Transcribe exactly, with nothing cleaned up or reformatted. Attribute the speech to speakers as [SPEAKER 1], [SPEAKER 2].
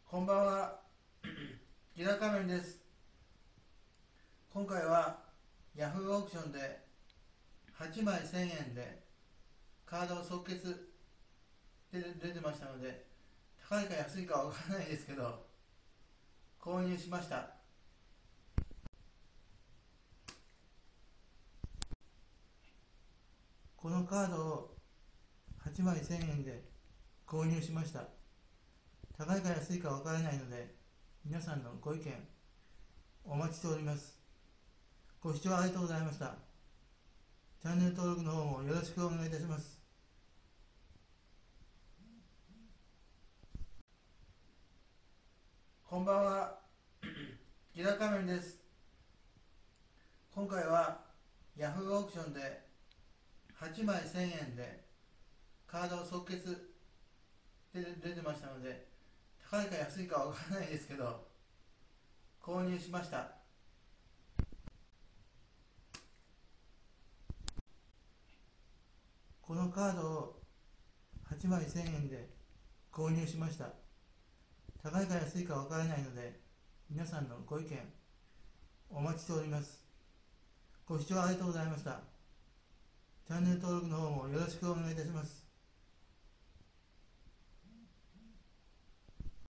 [SPEAKER 1] こんばんは、木田仮面です。今回は ヤフー オークションではちまいせんえんでカードを即決で出てましたので、高いか安いかわからないですけど購入しました。このカードをはちまいせんえんで購入しました。高いか安いかわからないので、皆さんのご意見お待ちしております。ご視聴ありがとうございました。チャンネル登録の方もよろしくお願いいたします。こんばんは、木田仮面です。今回は ヤフー オークションではちまいせんえんでカードを即決で出てましたので、高いか安いかわからないですけど購入しました。このカードをはちまいせんえんで購入しました。高いか安いかわからないので、皆さんのご意見お待ちしております。ご視聴ありがとうございました。チャンネル登録の方もよろしくお願いいたします。